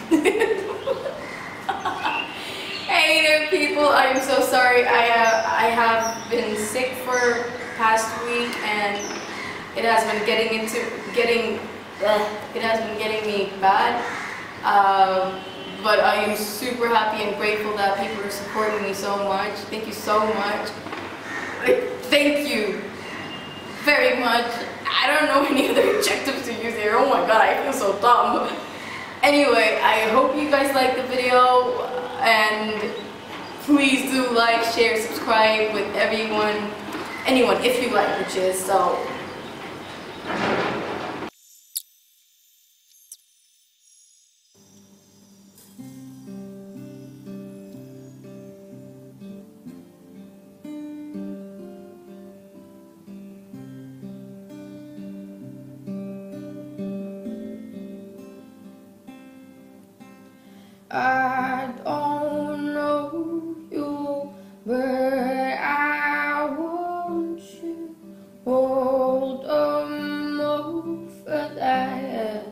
Hey there, people. I am so sorry. I have been sick for past week, and it has been getting me bad. But I am super happy and grateful that people are supporting me so much. Thank you so much. Thank you very much. I don't know any other adjectives to use here. Oh my god, I feel so dumb. Anyway, I hope you guys like the video, and please do like, share, subscribe with anyone if you like witches. So I don't know you, but I want you. Hold on over that.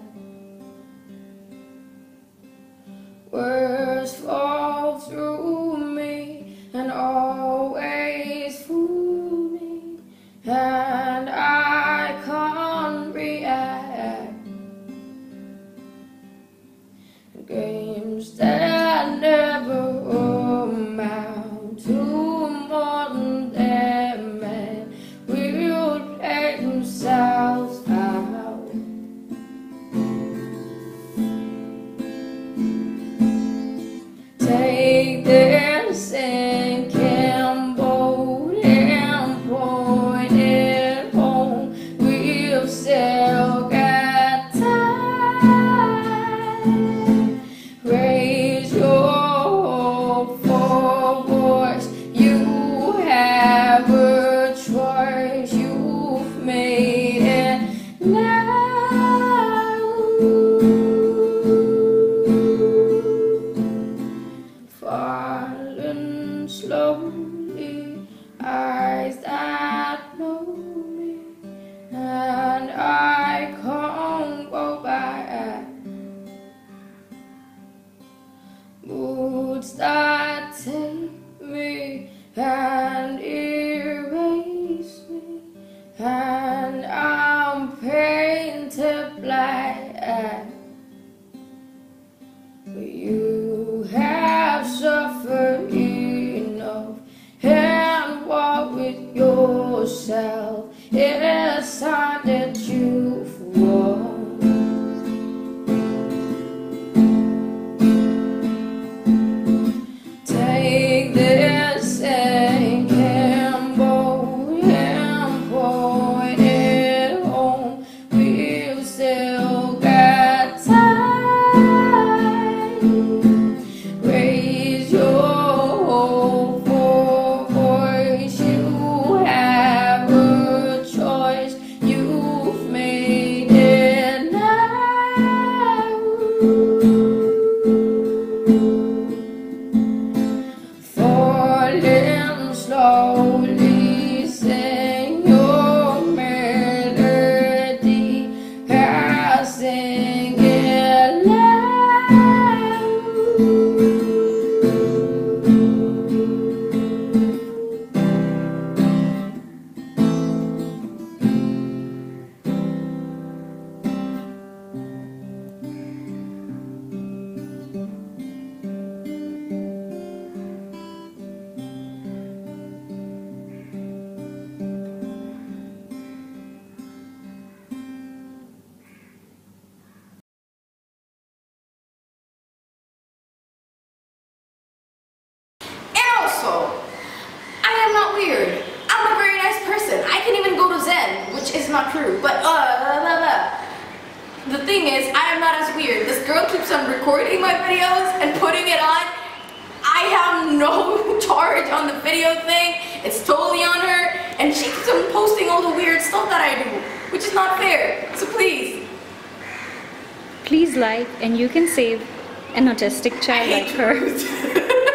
Words fall through me and always fool me, and I can't react. Games that never amount to more than them, and will play themselves out. Take this sinking boat and point it home. We'll still get time. Raise your hope for voice. You have a choice. You've made it now. Falling slowly, eyes that know me, and I can't go back. Moods that take me and erase me, and I'm painted black. But you have suffered enough, and walk with yourself. It's time that you've won. Take this sinking boat and point it home. We've still got time. Raise your hope for voice. You have a choice. You've made it now. Falling slowly, sing your melody, passing it loud. And also, I am not weird. I'm a very nice person. I can even go to Zen, which is not true. But the thing is, I am not as weird. This girl keeps on recording my videos and putting it on. I have no charge on the video thing. It's totally on her, and she keeps on posting all the weird stuff that I do, which is not fair. So please. Please like, and you can save an autistic child like her.